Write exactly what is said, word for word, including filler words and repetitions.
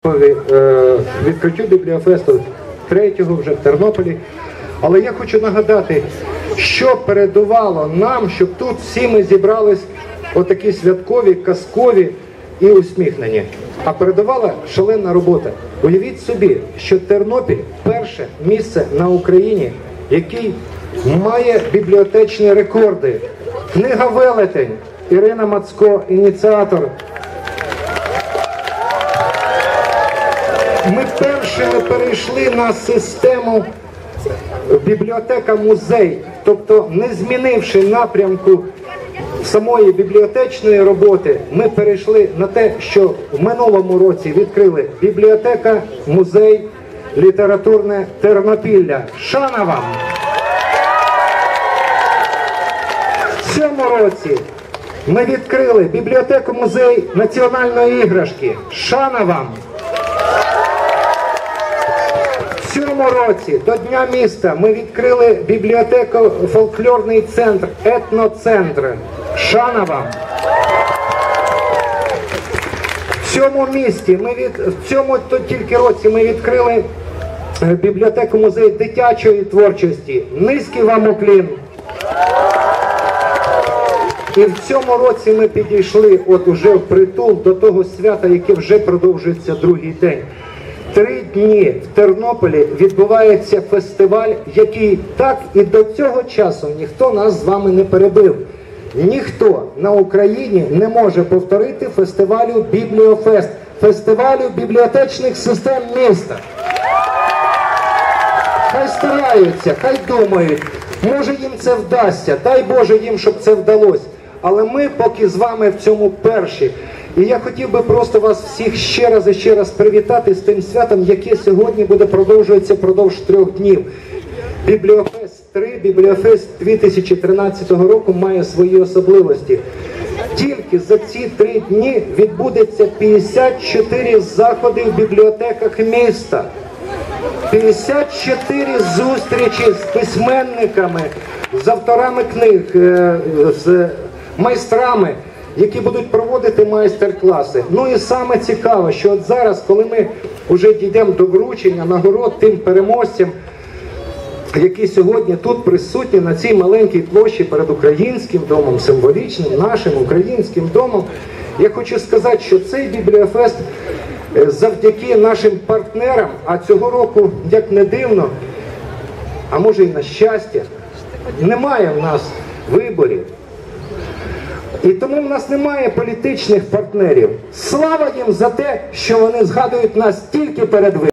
відкриттю Бібліофесту третього вже в Тернополі. Але я хочу нагадати, що передувало нам, щоб тут всі ми зібрались отакі святкові, казкові і усміхнені. А передувала шалена робота. Уявіть собі, що Тернопіль – перше місце на Україні, який має бібліотечні рекорди. Книга «Велетень», Ірина Мацко, ініціатор. Ми першими перейшли на систему бібліотека-музей, тобто не змінивши напрямку самої бібліотечної роботи, ми перейшли на те, що в минулому році відкрили бібліотека-музей літературне Тернопілля. Шана вам! В цьому році ми відкрили бібліотеку-музей національної іграшки. Шана вам! В цьому році до Дня міста ми відкрили бібліотеко-фольклорний центр, етноцентр. Шана вам! В цьому місті, ми від, в цьому то тільки році ми відкрили бібліотеку-музей дитячої творчості. Низький вам уклін! І в цьому році ми підійшли от уже впритул до того свята, яке вже продовжується другий день. Три дні в Тернополі відбувається фестиваль, який так і до цього часу ніхто нас з вами не перебив. Ніхто на Україні не може повторити фестивалю Бібліофест, фестивалю бібліотечних систем міста. Хай стараються, хай думають, може їм це вдасться, дай Боже їм, щоб це вдалося. Але ми поки з вами в цьому перші. І я хотів би просто вас всіх ще раз і ще раз привітати з тим святом, яке сьогодні буде продовжуватися впродовж трьох днів. Бібліофест три, Бібліофест дві тисячі тринадцятого року має свої особливості. Тільки за ці три дні відбудеться п'ятдесят чотири заходи в бібліотеках міста. п'ятдесят чотири зустрічі з письменниками, з авторами книг, з майстрами, які будуть проводити майстер-класи. Ну і саме цікаве, що от зараз, коли ми вже дійдемо до вручення нагород тим переможцям, які сьогодні тут присутні на цій маленькій площі перед українським домом, символічним нашим українським домом, я хочу сказати, що цей Бібліофест завдяки нашим партнерам, а цього року, як не дивно, а може і на щастя, немає в нас виборів. І тому в нас немає політичних партнерів. Слава їм за те, що вони згадують нас тільки перед виборами.